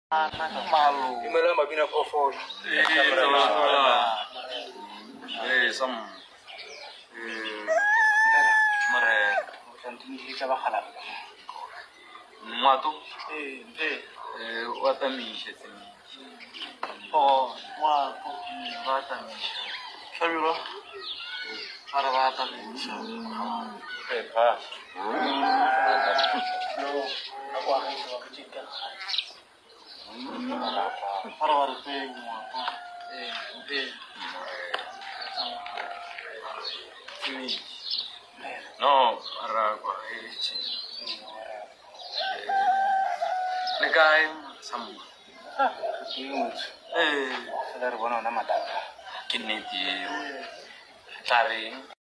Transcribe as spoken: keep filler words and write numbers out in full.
Malu. Imela mabina for Eh, some. Eh, mare. Santini ka ba khala. Mwato. Eh, eh. Eh, watamisha tsimi. Oh, wa Watamisha. Kabiro. Para watamisha. Eh, pa. No, akwa hizo kuchika. Para wale pengi mwato. Eh, eh. Tsimi. No, para kwa hichi. Le guy some. Ah, cute. Eh, Salar bona na matata. Kenneth. Tari.